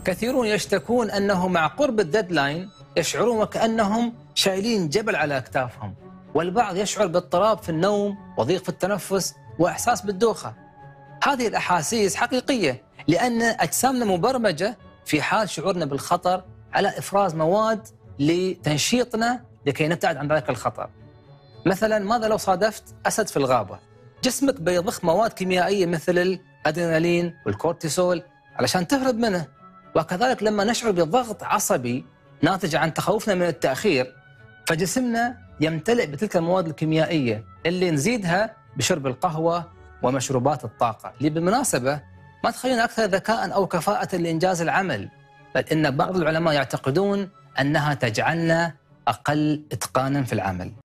كثيرون يشتكون أنه مع قرب الديدلاين يشعرون وكأنهم شايلين جبل على أكتافهم، والبعض يشعر باضطراب في النوم وضيق في التنفس وإحساس بالدوخة. هذه الأحاسيس حقيقية لأن أجسامنا مبرمجة في حال شعورنا بالخطر على إفراز مواد لتنشيطنا لكي نبتعد عن ذلك الخطر. مثلا ماذا لو صادفت أسد في الغابة؟ جسمك بيضخ مواد كيميائية مثل الأدرينالين والكورتيسول علشان تهرب منه. وكذلك لما نشعر بضغط عصبي ناتج عن تخوفنا من التأخير، فجسمنا يمتلئ بتلك المواد الكيميائية اللي نزيدها بشرب القهوة ومشروبات الطاقة، اللي بالمناسبة ما تخلينا أكثر ذكاء أو كفاءة لإنجاز العمل، بل إن بعض العلماء يعتقدون أنها تجعلنا أقل إتقانا في العمل.